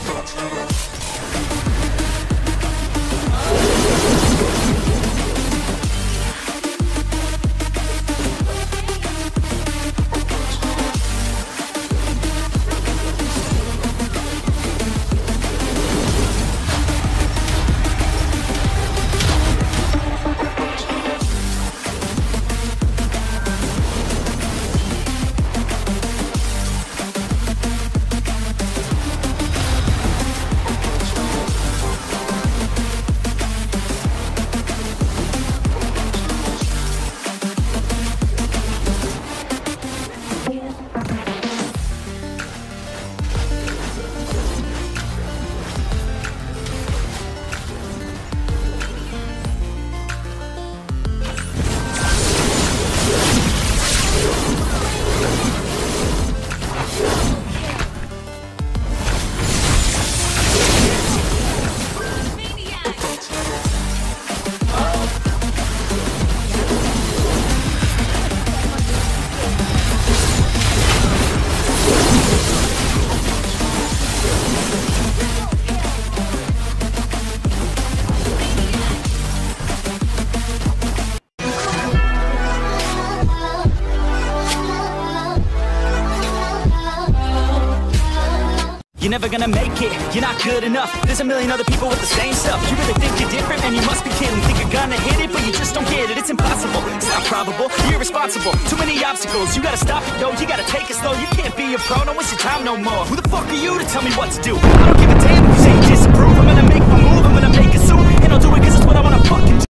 You're never gonna make it, you're not good enough. There's a million other people with the same stuff. You really think you're different? Man, you must be kidding. Think you're gonna hit it, but you just don't get it. It's impossible, it's not probable, you're irresponsible. Too many obstacles, you gotta stop it though. You gotta take it slow, you can't be a pro. Don't waste your time no more. Who the fuck are you to tell me what to do? I don't give a damn if you say you disapprove. I'm gonna make my move, I'm gonna make it soon. And I'll do it cause it's what I wanna fucking do.